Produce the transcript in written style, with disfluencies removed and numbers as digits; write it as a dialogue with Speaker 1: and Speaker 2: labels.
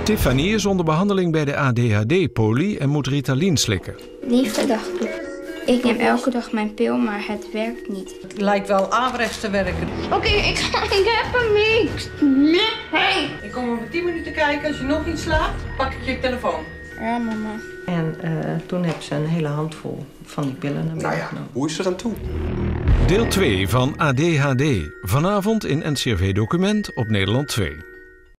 Speaker 1: Tiffany is onder behandeling bij de ADHD-poli en moet Ritalin slikken.
Speaker 2: Lieve dagboek. Ik neem elke dag mijn pil, maar het werkt niet.
Speaker 3: Het lijkt wel averechts te werken.
Speaker 2: Oké, ik heb hem niet. Nee.
Speaker 3: Ik kom over 10 minuten kijken. Als je nog niet slaapt, pak ik je telefoon.
Speaker 2: Ja, mama.
Speaker 3: En toen heb ze een hele handvol van die pillen naar binnen genomen.
Speaker 4: Hoe is het aan toe?
Speaker 1: Deel 2 van ADHD. Vanavond in NCRV Document op Nederland 2.